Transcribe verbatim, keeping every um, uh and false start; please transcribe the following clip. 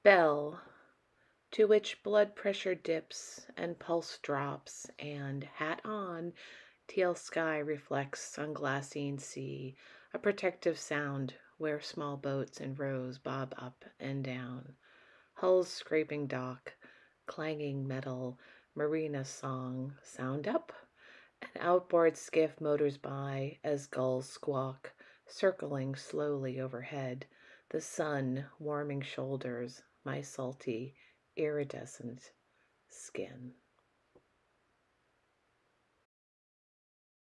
Bell, to which blood pressure dips and pulse drops, and hat on, teal sky reflects on glassine sea, a protective sound where small boats in rows bob up and down. Hulls scraping dock, clanging metal, marina song, sound up. An outboard skiff motors by as gulls squawk, circling slowly overhead, the sun warming shoulders, my salty, iridescent skin.